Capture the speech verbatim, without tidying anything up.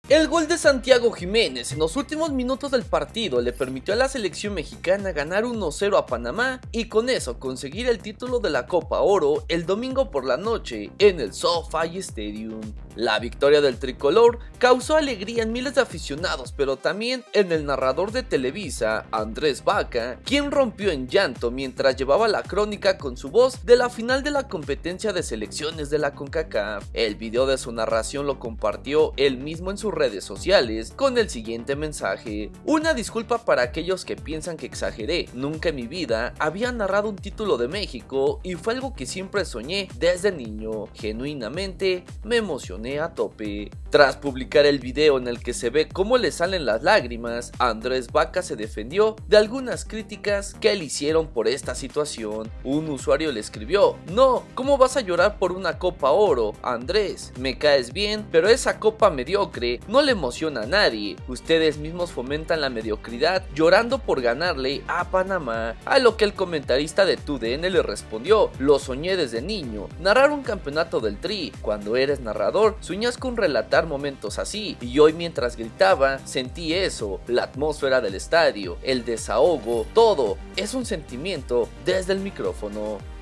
El gol de Santiago Jiménez en los últimos minutos del partido le permitió a la selección mexicana ganar uno cero a Panamá y con eso conseguir el título de la Copa Oro el domingo por la noche en el SoFi Stadium. La victoria del tricolor causó alegría en miles de aficionados, pero también en el narrador de Televisa, Andrés Vaca, quien rompió en llanto mientras llevaba la crónica con su voz de la final de la competencia de selecciones de la CONCACAF. El video de su narración lo compartió él mismo en sus redes sociales con el siguiente mensaje: una disculpa para aquellos que piensan que exageré, nunca en mi vida había narrado un título de México y fue algo que siempre soñé desde niño, genuinamente me emocioné a tope. Tras publicar el video en el que se ve cómo le salen las lágrimas, Andrés Vaca se defendió de algunas críticas que le hicieron por esta situación. Un usuario le escribió: no, ¿cómo vas a llorar por una Copa Oro, Andrés? Me caes bien, pero esa copa mediocre no le emociona a nadie. Ustedes mismos fomentan la mediocridad llorando por ganarle a Panamá. A lo que el comentarista de T U D N le respondió: lo soñé desde niño, narrar un campeonato del Tri. Cuando eres narrador, sueñas con relatar momentos así, y hoy mientras gritaba sentí eso, la atmósfera del estadio, el desahogo, todo es un sentimiento desde el micrófono.